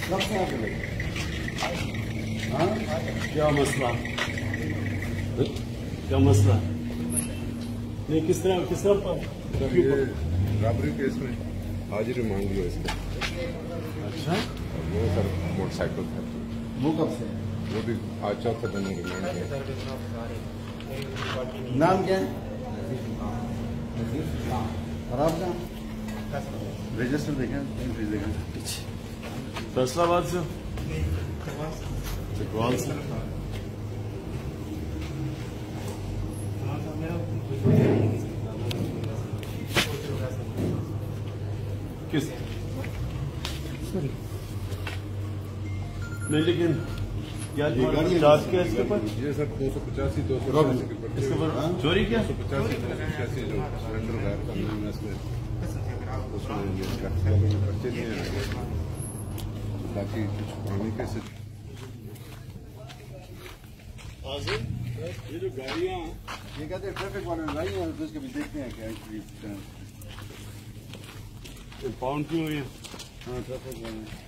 कब से आके लगे? हाँ, क्या मसला? क्या मसला? नहीं, किस तरह रबरी केस में हाजिरी मांग लो इसका। अच्छा, वो सर मोटरसाइकिल था। वो कब से? वो भी आज चौथा दिन रिमांड है। नाम क्या है? और आपका रजिस्टर देखें? फैसलाबाद से इकबाल से। किस नहीं, लेकिन क्या चार्ज किया इसके ऊपर? ये सर 285 285 के ऊपर इसके ऊपर चोरी क्या? 285 285 जो सिलेंडर गायब करना है इसमें उसमें पर्चे दिए हैं ताकि कुछ पुरानी कैसे। ये जो गाड़ियाँ ये कहते हैं ट्रैफिक वाले ने लाई हैं, तो इसके भी देखते हैं क्या पाउंड क्यों हुई है? हाँ, ट्रैफिक वाले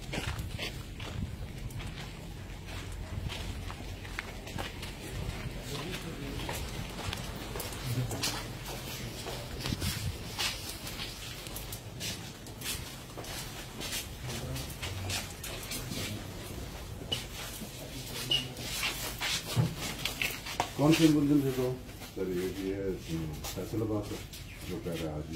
कौन से मुलजिम थे? तो सर ये भी है फैसलाबाद से जो कह रहा है आज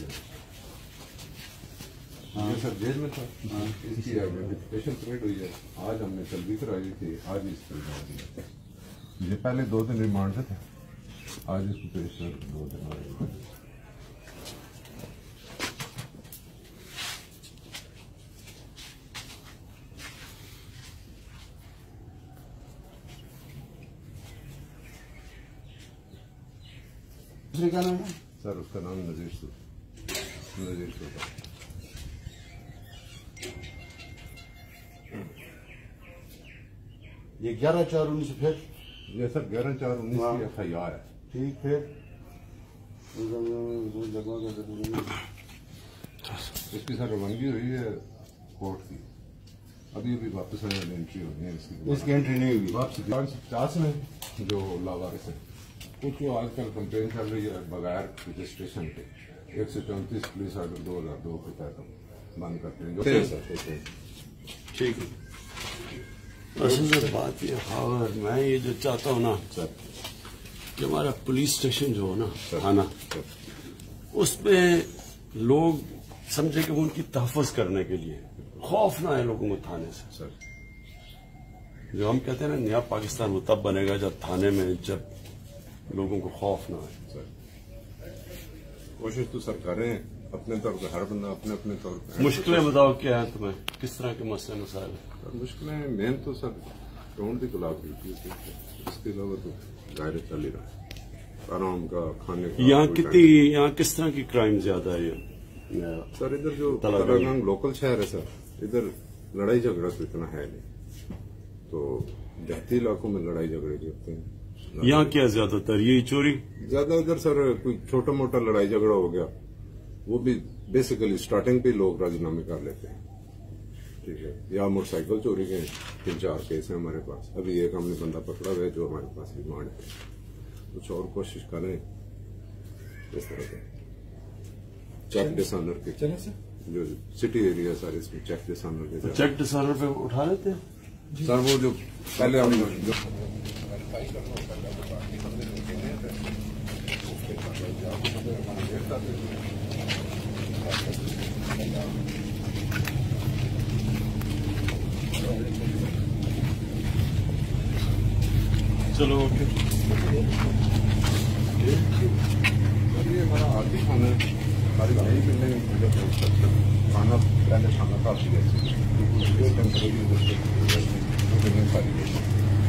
ये सर जेल में था। इसकी आइडेंटिफिकेशन क्रिएट हुई है। आज हमने तलबी कराई थी, आज इसको रिमांड दिया। ये पहले 2 दिन रिमांड से थे, आज इसको पेश कर 2 दिन और। क्या नाम है सर? उसका नाम नजीर सूबा। ये 11/4/19 फिर ये सर 11/4/19 की FIR है। ठीक, फिर इसकी सर रवानगी हुई है कोर्ट की। अभी वापस आने वाली एंट्री होनी है इसकी एंट्री नहीं हुई। वापस 550 में जो लावारिस है कुछ आजकल कंप्लेन चल रही है बगैर रजिस्ट्रेशन के 134 पुलिस आर्डर 2002 के तहत बंद करते हैं। ठीक है, असल में बात ये खबर मैं ये जो चाहता हूँ ना सर कि हमारा पुलिस स्टेशन जो हो ना थाना, उसमें लोग समझे कि उनकी तहफ़्फ़ुज़ करने के लिए खौफ ना है लोगों को थाने से। सर जो हम कहते हैं ना नया पाकिस्तान वो तब बनेगा जब थाने में जब लोगों को खौफ ना है। सर कोशिश तो सर करें अपने तौर पर, हर बंदा अपने अपने तौर पर। मुश्किलें बताओ क्या है तुम्हें, किस तरह के मसले मसाइल हैं? मुश्किलें मेन तो सर ग्राउंड की गुलाब की, इसके अलावा तो दायरे चल ही रहा है आराम का, खाने का। यहाँ किस तरह की क्राइम ज्यादा है? सर इधर जो तलागंग लोकल शहर है सर, इधर लड़ाई झगड़ा तो इतना है नहीं, तो देहाती इलाकों में लड़ाई झगड़े भी होते हैं। यहाँ क्या ज्यादातर यही चोरी ज्यादा? इधर सर कोई छोटा मोटा लड़ाई झगड़ा हो गया, वो भी बेसिकली स्टार्टिंग पे लोग राजीनामे कर लेते हैं। ठीक है, या मोटरसाइकिल चोरी के 3-4 केस हैं हमारे पास। अभी एक हमने बंदा पकड़ा हुआ है जो हमारे पास रिमांड है। कुछ और कोशिश करें इस तरह के चेक डिसऑनर के, जो सिटी एरिया सारे इसमें चेक डिसऑनर के, चेक डिसऑनर पे उठा लेते हैं सर। वो जो पहले हम जो चलो ओके। ये हमारा आरती खाना है, हमारी भाई मिलने खाना पहले खाना काफी है सारी